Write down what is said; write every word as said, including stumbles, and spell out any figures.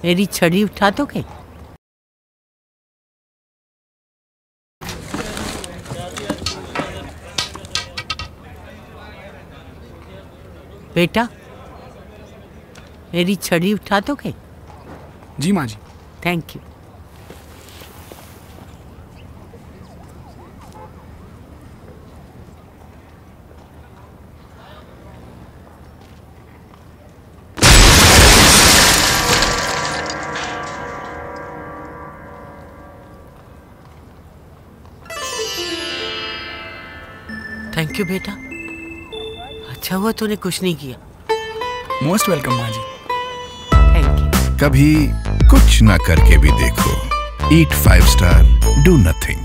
मेरी छड़ी उठा दोगे? बेटा, मेरी छड़ी उठा दोगे? जी माँ जी। Thank you. थैंक यू बेटा, अच्छा हुआ तूने कुछ नहीं किया। मोस्ट वेलकम माँ जी। Thank you. कभी कुछ ना करके भी देखो। Eat five star, do nothing.